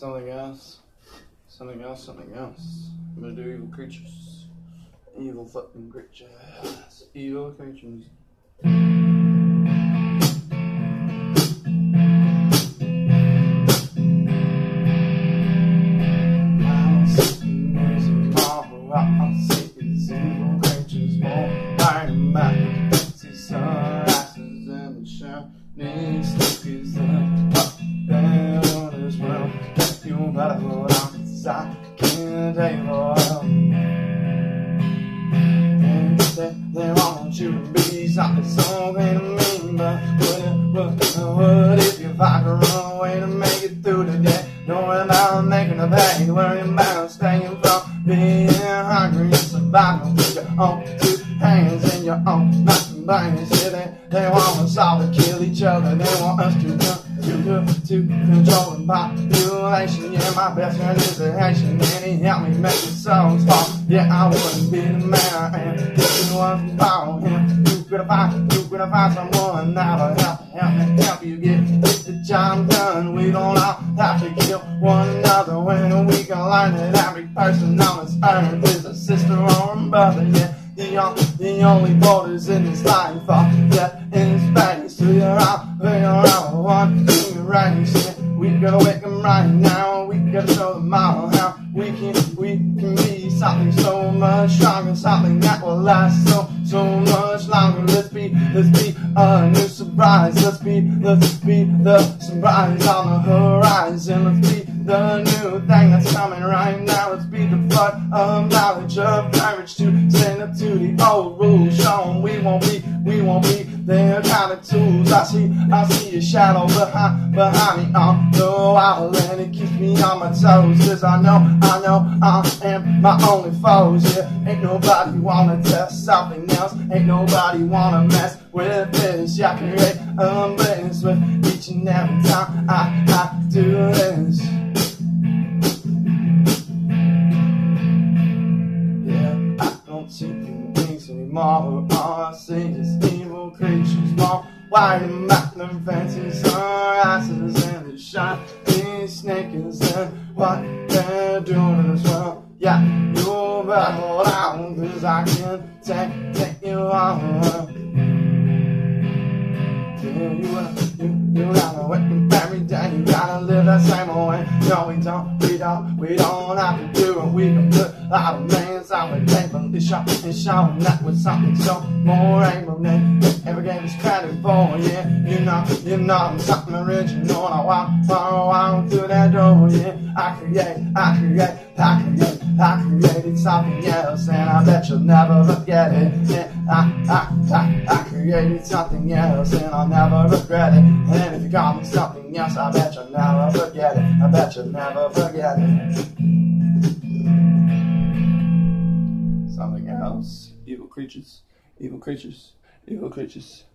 Something else. Something else. Something else. I'm gonna do evil creatures. Evil fucking creatures. Evil creatures. Sneakers up there on this world. You better hold on, 'cause I can't take it all. And they want you to be something so great to me, but what if you find the wrong way to make it through the day? Don't worry about making a pay, worry about staying from being hungry and surviving with your own two hands in your own mouth. Yeah, they want us all to kill each other. They want us to control the population. Yeah, my best friend is a Haitian, and he helped me make the songs fall. Yeah, I wouldn't be the man I am if it wasn't for him. You could find someone that'll help you get the job done. We don't all have to kill one another when we can learn that every person on this earth is a sister or a brother. Yeah. The only borders in this life are death in space. So you're out one human race. Yeah, we gotta wake them right now. We gotta show them all how we can be something so much stronger, something that will last so much longer. Let's be a new surprise. Let's be the surprise on the horizon. Let's be the new thing that's coming right now. Let's be the flood of knowledge, of courage to stand up to the old rules. Show them we won't be their kind of tools. I see a shadow behind me on the wall, and it keeps me on my toes. 'Cause I know I am my only foes. Yeah, ain't nobody wanna test something else. Ain't nobody wanna mess with this. Yeah, I create a bliss with each and every time I do this. See human beings anymore. All I see is evil creatures, more white and mountain fences, sunrises and the shiny sneakers, and what they're doing in this world. Yeah, you better hold on, 'cause I can take you on. You gotta wake up every day, you gotta live that same old way. No, we don't have to do it. We can put our names on the table and show that with something so more able than ever gave us credit for. Yeah, you know I'm something original, and I walk through that door. Yeah, I created something else, and I bet you'll never forget it. Yeah, I created something else, and I'll never regret it. And if you call me something else, I bet you'll never forget it. I bet you'll never forget it. Something else. Evil creatures. Evil creatures. Evil creatures.